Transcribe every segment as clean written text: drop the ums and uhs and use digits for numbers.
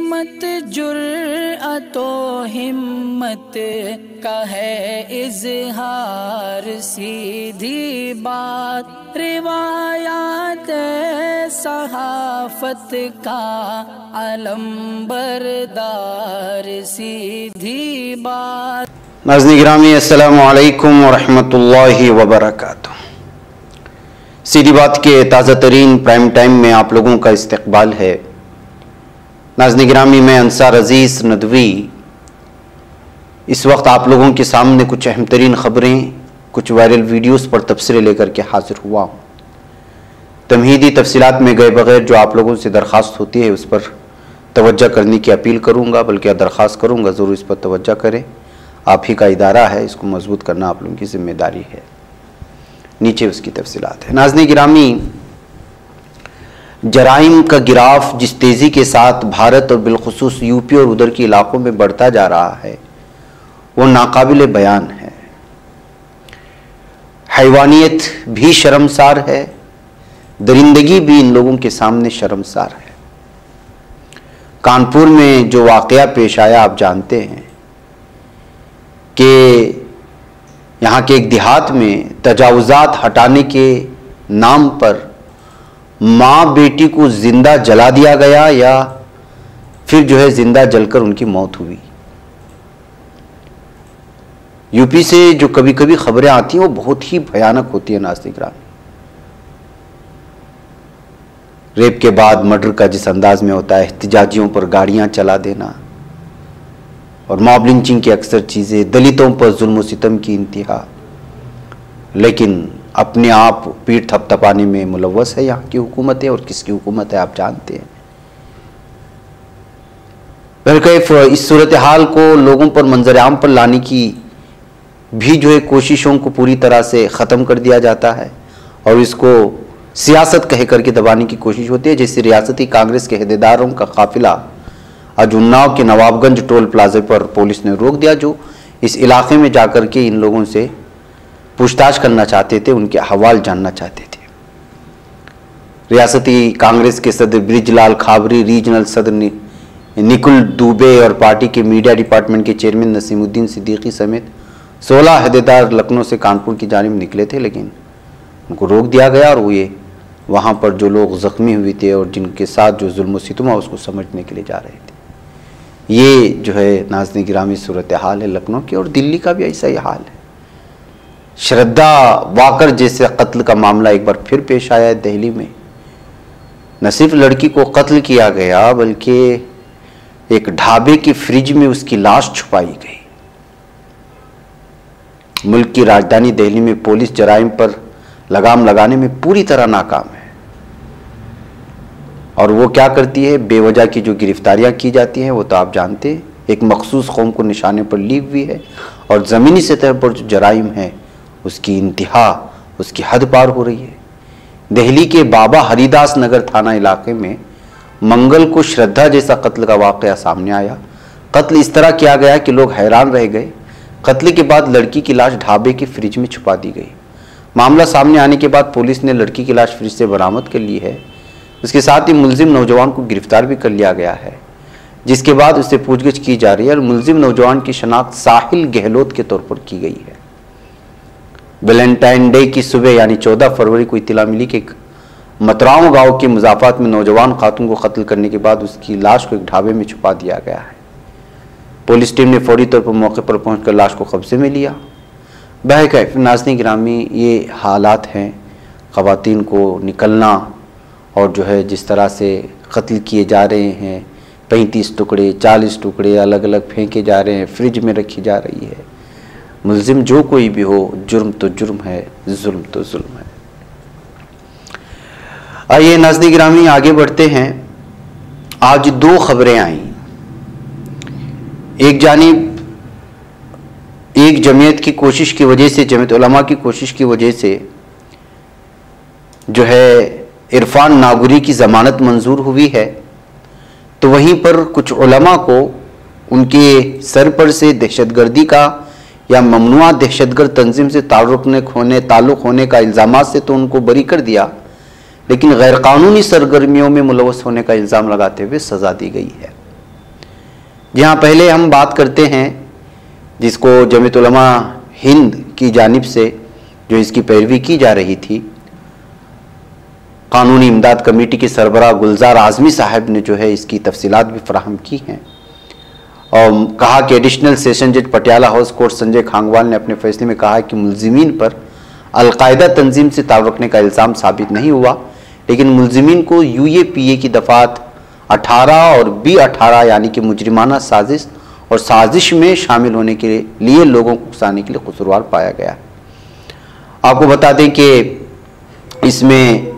सिमत जुर्अतो हिम्मत का है इजहार, सीधी बात रिवायात सहाफत का अलम बरदार, सीधी बात। नाज़रीन गिरामी, अस्सलामु अलैकुम व रहमतुल्लाहि व बरकातुहू। सीधी बात के ताज़ा तरीन प्राइम टाइम में आप लोगों का इस्तकबाल है। नाज़रीन गिरामी, मैं अंसार अजीज़ नदवी इस वक्त आप लोगों के सामने कुछ अहम तरीन ख़बरें, कुछ वायरल वीडियोस पर तबसरे लेकर के हाजिर हुआ हूँ। तमहीदी तफसीलात में गए बगैर जो आप लोगों से दरख्वास्त होती है उस पर तवज्जो करने की अपील करूँगा, बल्कि दरख्वास्त करूँगा ज़रूर इस पर तवज्जो करें। आप ही का इदारा है, इसको मजबूत करना आप लोगों की जिम्मेदारी है। नीचे उसकी तफसीलात है। नाज़रीन गिरामी, जराइम का गिराफ जिस तेज़ी के साथ भारत और बिलखुसूस यूपी और उधर के इलाकों में बढ़ता जा रहा है वो नाकाबिल बयान है। हैवानियत भी शर्मसार है, दरिंदगी भी इन लोगों के सामने शर्मसार है। कानपुर में जो वाक़या पेश आया आप जानते हैं कि यहाँ के एक देहात में तजावुज़ात हटाने के नाम पर माँ बेटी को जिंदा जला दिया गया या फिर जो है जिंदा जलकर उनकी मौत हुई। यूपी से जो कभी कभी खबरें आती हैं वो बहुत ही भयानक होती है। नाज़रीन गिरामी, रेप के बाद मर्डर का जिस अंदाज में होता है, एहतिजाजियों पर गाड़ियां चला देना और मॉब लिंचिंग की अक्सर चीज़ें, दलितों पर जुल्म सितम की इंतहा, लेकिन अपने आप पीठ थपथपाने में मुलव्वस है यहाँ की हुकूमत है। और किसकी हुकूमत है आप जानते हैं। बहरकैफ इस सूरत हाल को लोगों पर मंजर आम पर लाने की भी जो है कोशिशों को पूरी तरह से ख़त्म कर दिया जाता है और इसको सियासत कह करके दबाने की कोशिश होती है। जैसे रियासती कांग्रेस के अहदेदारों का काफिला आज उन्नाव के नवाबगंज टोल प्लाजा पर पुलिस ने रोक दिया, जो इस इलाके में जाकर के इन लोगों से पूछताछ करना चाहते थे, उनके अहवाल जानना चाहते थे। रियासती कांग्रेस के सदर ब्रिजलाल खाबरी, रीजनल सदर निकुल दुबे और पार्टी के मीडिया डिपार्टमेंट के चेयरमैन नसीमुद्दीन सिद्दीकी समेत 16 अहदेदार लखनऊ से कानपुर की जानिब निकले थे, लेकिन उनको रोक दिया गया और ये वहाँ पर जो लोग ज़ख्मी हुए थे और जिनके साथ जो जुल्म सितम हुआ उसको समझने के लिए जा रहे थे। ये जो है नाज़रीन गिरामी सूरत हाल है लखनऊ की, और दिल्ली का भी ऐसा ही हाल है। श्रद्धा वाकर जैसे कत्ल का मामला एक बार फिर पेश आया है दिल्ली में। न सिर्फ लड़की को कत्ल किया गया बल्कि एक ढाबे की फ्रिज में उसकी लाश छुपाई गई। मुल्क की राजधानी दिल्ली में पुलिस जराइम पर लगाम लगाने में पूरी तरह नाकाम है। और वो क्या करती है, बेवजह की जो गिरफ्तारियां की जाती हैं वो तो आप जानते हैं, एक मखसूस कौम को निशाने पर ली हुई है। और ज़मीनी सतह पर जो जराइम है उसकी इंतहा, उसकी हद पार हो रही है। दिल्ली के बाबा हरिदास नगर थाना इलाके में मंगल को श्रद्धा जैसा कत्ल का वाक़या सामने आया। कत्ल इस तरह किया गया कि लोग हैरान रह गए। कत्ल के बाद लड़की की लाश ढाबे के फ्रिज में छुपा दी गई। मामला सामने आने के बाद पुलिस ने लड़की की लाश फ्रिज से बरामद कर ली है। उसके साथ ही मुलजिम नौजवान को गिरफ्तार भी कर लिया गया है, जिसके बाद उससे पूछगिछ की जा रही है। और मुलजिम नौजवान की शनाख्त साहिल गहलोत के तौर पर की गई है। वैलेंटाइन डे की सुबह यानी 14 फरवरी को इत्तला मिली कि मतराव गांव के मुजाफात में नौजवान खातून को कत्ल करने के बाद उसकी लाश को एक ढाबे में छुपा दिया गया है। पुलिस टीम ने फौरी तौर पर मौके पर पहुंचकर लाश को कब्जे में लिया। बहरकैफ नाज़रीन गिरामी, ये हालात हैं। ख़वातीन को निकलना और जो है जिस तरह से कत्ल किए जा रहे हैं, 35 टुकड़े 40 टुकड़े अलग अलग फेंके जा रहे हैं, फ्रिज में रखी जा रही है। मुल्जिम जो कोई भी हो, जुर्म तो जुर्म है, जुल्म तो जुल्म है। आइए नाज़रीन गिरामी आगे बढ़ते हैं। आज 2 खबरें आई। एक जानिब एक जमीयत की कोशिश की वजह से, जमीयत उलमा की कोशिश की वजह से जो है इरफान नागुरी की ज़मानत मंजूर हुई है, तो वहीं पर कुछ उलमा को उनके सर पर से दहशतगर्दी का या ममनुआ दहशतगर्द तंजीम से ताल्लुक़ होने का इल्ज़ामात से तो उनको बरी कर दिया, लेकिन गैरकानूनी सरगर्मियों में मुलव्वस होने का इल्ज़ाम लगाते हुए सज़ा दी गई है। जहाँ पहले हम बात करते हैं, जिसको जमीयत उलमा हिंद की जानिब से जो इसकी पैरवी की जा रही थी, कानूनी इमदाद कमेटी के सरबराह गुलजार आज़मी साहब ने जो है इसकी तफसीलात भी फराहम की हैं और कहा कि एडिशनल सेशन जज पटियाला हाउस कोर्ट संजय खांगवाल ने अपने फैसले में कहा कि मुलजिमीन पर अलकायदा तंजीम से ताल्लुक़ रखने का इल्ज़ाम साबित नहीं हुआ, लेकिन मुलजिमीन को UAPA की दफ़ात 18 और B18 यानी कि मुजरिमाना साजिश और साजिश में शामिल होने के लिए लोगों को उकसाने के लिए कसूरवार पाया गया। आपको बता दें कि इसमें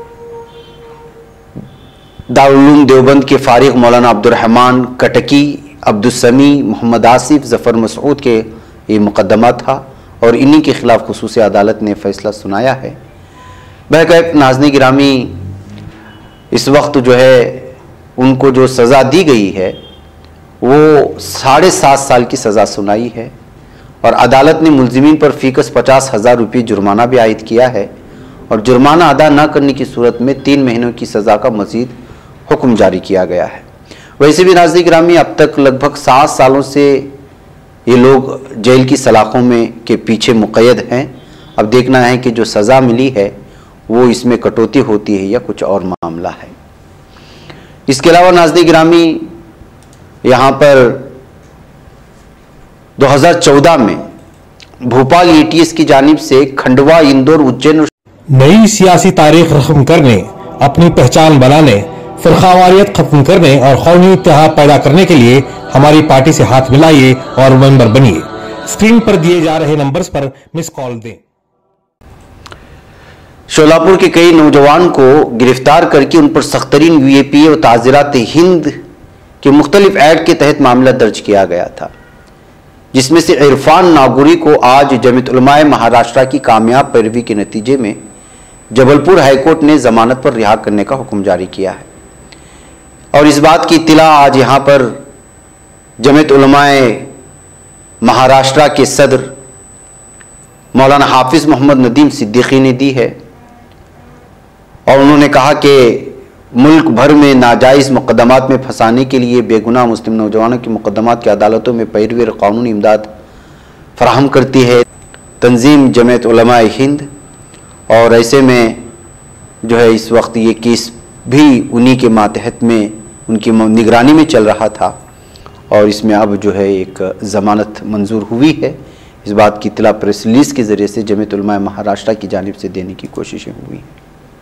दारुल उलूम देवबंद के फारिग मौलाना अब्दुर्रहमान कटकी, अब्दुस्समी, मोहम्मद आसिफ, ज़फ़र मसूद के ये मुकदमा था और इन्हीं के ख़िलाफ़ खुसूसी अदालत ने फ़ैसला सुनाया है। बहरकैफ नाज़रीन गिरामी, इस वक्त जो है उनको जो सज़ा दी गई है वो 7.5 साल की सज़ा सुनाई है और अदालत ने मुलजिमीन पर फ़ीकस 50,000 रुपये जुर्माना भी आयद किया है और जुर्माना अदा न करने की सूरत में 3 महीनों की सज़ा का मज़ीद हुक्म जारी किया गया है। वैसे भी नाज़रीन गिरामी, अब तक लगभग 7 सालों से ये लोग जेल की सलाखों में के पीछे मुक़य्यद हैं। अब देखना है कि जो सज़ा मिली है वो इसमें कटौती होती है या कुछ और मामला है। इसके अलावा नाज़रीन गिरामी, यहाँ पर 2014 में भोपाल ATS की जानिब से खंडवा, इंदौर, उज्जैन नई सियासी तारीख रकम करने, अपनी पहचान बनाने, फ़िरक़ावारियत खत्म करने और कौमी इत्तेहाद पैदा करने के लिए हमारी पार्टी से हाथ मिलाइए और मेंबर बनिए। स्क्रीन पर दिए जा रहे नंबर्स पर मिस कॉल दें। शोलापुर के कई नौजवान को गिरफ्तार करके उन पर सख्तरीन UAPA और ताज़ीरात हिंद के मुख्तलिफ एक्ट के तहत मामला दर्ज किया गया था, जिसमें से इरफान नागुरी को आज जमीयत उलमाए महाराष्ट्र की कामयाब पैरवी के नतीजे में जबलपुर हाईकोर्ट ने जमानत पर रिहा करने का हुक्म जारी किया है। और इस बात की इत्तला आज यहाँ पर जमीयत उलमाए महाराष्ट्र के सदर मौलाना हाफिज मोहम्मद नदीम सिद्दीकी ने दी है और उन्होंने कहा कि मुल्क भर में नाजायज़ मुकदमात में फंसाने के लिए बेगुनाह मुस्लिम नौजवानों की मुकदमात की अदालतों में पैरवी और कानूनी इमदाद फराहम करती है तंजीम जमीयत उलमाए हिंद। और ऐसे में जो है इस वक्त ये केस भी उन्हीं के मातहत में उनकी निगरानी में चल रहा था और इसमें अब जो है एक ज़मानत मंजूर हुई है। इस बात की इत्तला प्रेस रिलीज़ के ज़रिए से जमीयत उलमाए महाराष्ट्र की जानिब से देने की कोशिशें हुई हैं।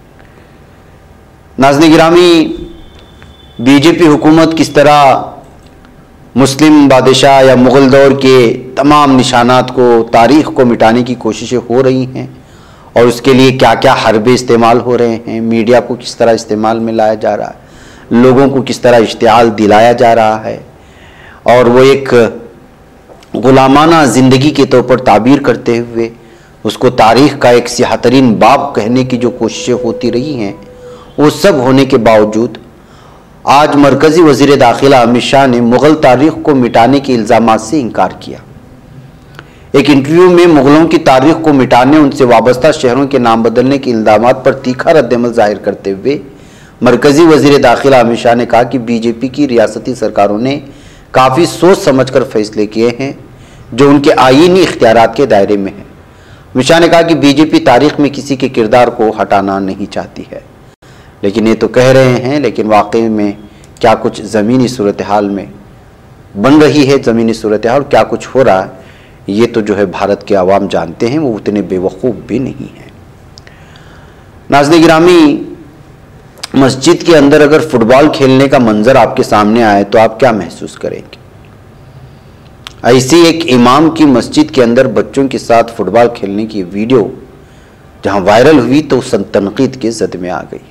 नाज़रीन गिरामी, BJP हुकूमत किस तरह मुस्लिम बादशाह या मुग़ल दौर के तमाम निशानात को, तारीख़ को मिटाने की कोशिशें हो रही हैं और उसके लिए क्या क्या हरबे इस्तेमाल हो रहे हैं, मीडिया को किस तरह इस्तेमाल में लाया जा रहा है, लोगों को किस तरह इश्तिहाल दिलाया जा रहा है और वो एक गुलामाना ज़िंदगी के तौर पर ताबीर करते हुए उसको तारीख़ का एक सियाहतरीन बाब कहने की जो कोशिशें होती रही हैं, वो सब होने के बावजूद आज मरकज़ी वज़ीर दाखिला अमित शाह ने मुग़ल तारीख़ को मिटाने के इल्ज़ामात से इनकार किया। एक इंटरव्यू में मुग़लों की तारीख़ को मिटाने, उनसे वाबस्ता शहरों के नाम बदलने के इल्ज़ामात पर तीखा रद्दअमल ज़ाहिर करते हुए मरकज़ी वज़ीर दाखिला अमित शाह ने कहा कि BJP की रियासती सरकारों ने काफ़ी सोच समझ कर फैसले किए हैं जो उनके आईनी इख्तियारात के दायरे में हैं। अमित शाह ने कहा कि BJP तारीख़ में किसी के किरदार को हटाना नहीं चाहती है, लेकिन ये तो कह रहे हैं, लेकिन वाकई में क्या कुछ ज़मीनी सूरत हाल में बन रही है, ज़मीनी सूरत हाल क्या कुछ हो रहा है, ये तो जो है भारत के आवाम जानते हैं, वो उतने बेवकूफ़ भी नहीं हैं। नाज़रीन गिरामी, मस्जिद के अंदर अगर फुटबॉल खेलने का मंजर आपके सामने आए तो आप क्या महसूस करेंगे? ऐसी एक इमाम की मस्जिद के अंदर बच्चों के साथ फुटबॉल खेलने की वीडियो जहां वायरल हुई तो तनकीद के जद में आ गई।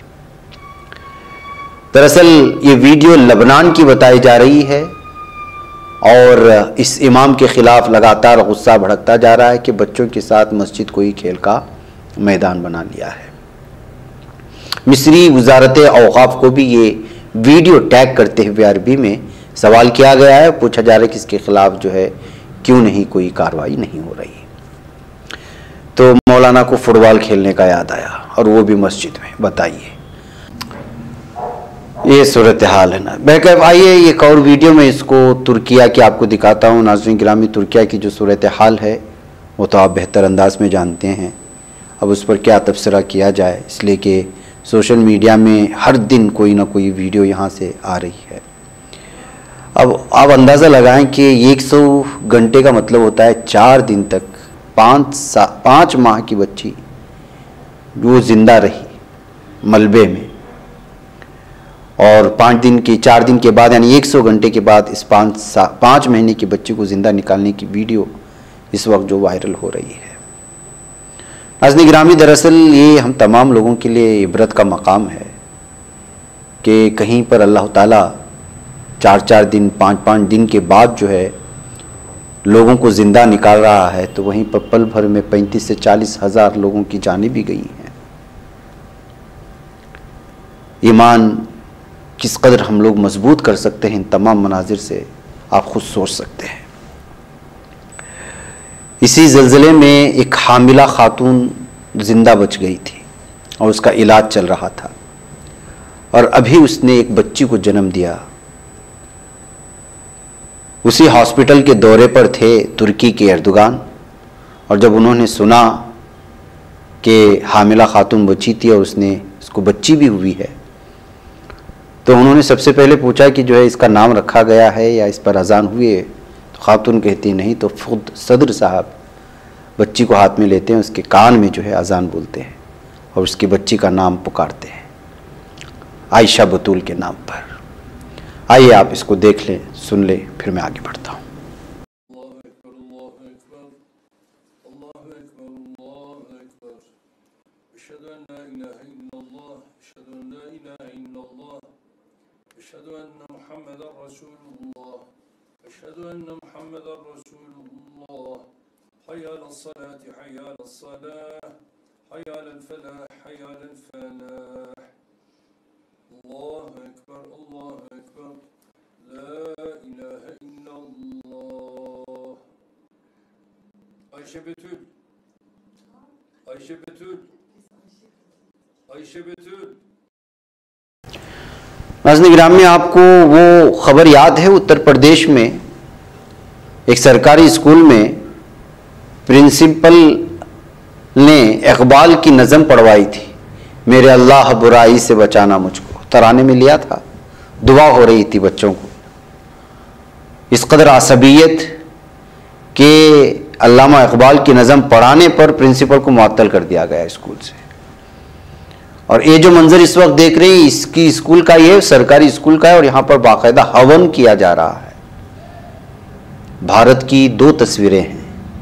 दरअसल ये वीडियो लबनान की बताई जा रही है और इस इमाम के खिलाफ लगातार गुस्सा भड़कता जा रहा है कि बच्चों के साथ मस्जिद को ही खेल का मैदान बना लिया है। मिस्री वजारत औक़ाफ़ को भी ये वीडियो टैग करते हुए अरबी में सवाल किया गया है, पूछा जा रहा है कि इसके खिलाफ जो है क्यों नहीं कोई कार्रवाई नहीं हो रही। तो मौलाना को फुटबॉल खेलने का याद आया और वो भी मस्जिद में। बताइए, ये सूरत हाल है ना। बहरकैफ आइए एक और वीडियो में इसको तुर्किया की आपको दिखाता हूँ। नाज़रीन गिरामी, तुर्किया की जो सूरत हाल है वो तो आप बेहतर अंदाज में जानते हैं। अब उस पर क्या तबसरा किया जाए, इसलिए कि सोशल मीडिया में हर दिन कोई ना कोई वीडियो यहाँ से आ रही है। अब आप अंदाज़ा लगाएं कि 100 घंटे का मतलब होता है 4 दिन तक 5 माह की बच्ची वो ज़िंदा रही मलबे में, और 4 दिन के बाद यानी 100 घंटे के बाद इस 5 महीने की बच्ची को ज़िंदा निकालने की वीडियो इस वक्त जो वायरल हो रही है। नाज़रीन गिरामी, दरअसल ये हम तमाम लोगों के लिए इबरत का मकाम है कि कहीं पर अल्लाह ताला 4 दिन 5 दिन के बाद जो है लोगों को ज़िंदा निकाल रहा है, तो वहीं पर पल भर में 35 से 40 हज़ार लोगों की जानें भी गई हैं। ईमान किस कदर हम लोग मजबूत कर सकते हैं इन तमाम मनाजिर से आप खुद सोच सकते हैं। इसी ज़लज़ले में एक हामिला खातून ज़िंदा बच गई थी और उसका इलाज चल रहा था, और अभी उसने एक बच्ची को जन्म दिया। उसी हॉस्पिटल के दौरे पर थे तुर्की के एर्दोगान, और जब उन्होंने सुना कि हामिला खातून बची थी और उसको बच्ची भी हुई है, तो उन्होंने सबसे पहले पूछा कि जो है इसका नाम रखा गया है या इस पर अजान हुई है। तो खातून कहती नहीं, तो खुद सदर साहब बच्ची को हाथ में लेते हैं, उसके कान में जो है अजान बोलते हैं और उसकी बच्ची का नाम पुकारते हैं आयशा बतूल के नाम पर। आइए आप इसको देख लें, सुन लें, फिर मैं आगे बढ़ता हूँ। Ayşe Betül. Ayşe Betül. Ayşe Betül. नाज़रीन गिरामी, आपको वो खबर याद है उत्तर प्रदेश में एक सरकारी स्कूल में प्रिंसिपल ने इकबाल की नज़म पढ़वाई थी, मेरे अल्लाह बुराई से बचाना मुझको, तराने में लिया था। दुआ हो रही थी बच्चों को। इस कदर असबियत के अल्लामा इकबाल की नज़म पढ़ाने पर प्रिंसिपल को मुअत्तल कर दिया गया स्कूल से। और ये जो मंजर इस वक्त देख रहे हैं, इसकी स्कूल का, ये सरकारी स्कूल का है, और यहाँ पर बाकायदा हवन किया जा रहा है। भारत की 2 तस्वीरें हैं।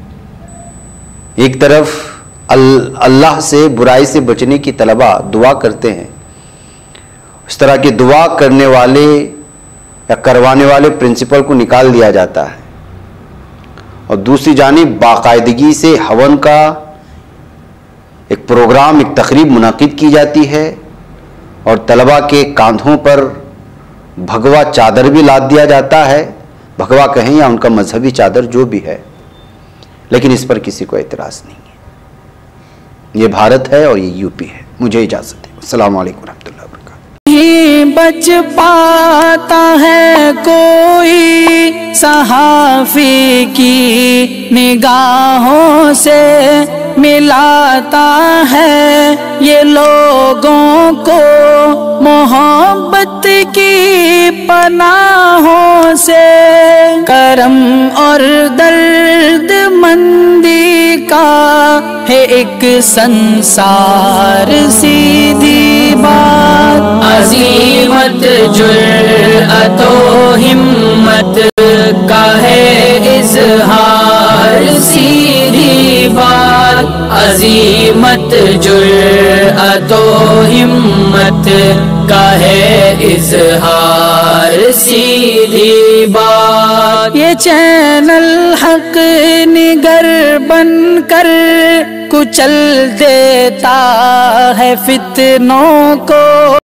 एक तरफ अल्लाह से बुराई से बचने की तलबा दुआ करते हैं, इस तरह की दुआ करने वाले या करवाने वाले प्रिंसिपल को निकाल दिया जाता है, और दूसरी जानिब बाकायदगी से हवन का एक प्रोग्राम, एक तकरीब मुनाकिद की जाती है, और तलबा के कांधों पर भगवा चादर भी लाद दिया जाता है, भगवा कहें या उनका मजहबी चादर जो भी है, लेकिन इस पर किसी को एतराज़ नहीं है। ये भारत है और ये यूपी है। मुझे इजाज़त है। अस्सलाम वालेकुम रहमतुल्लाहि व बरकातुहू। नहीं बच पाता है कोई सहाफ़ी की निगाहों से, मिलाता है ये लोगों को मोहब्बत की पनाहों से। करम और दर्द मंदी का है एक संसार, सीधी बात अज़ीमत जुर्अतो हिम्मत का है इज़हार, सीधी बात अज़ीमत जुर्अतो हिम्मत का है इज़हार, सीधी बात। ये चैनल हक निगर बनकर कुचल देता है फितनों को।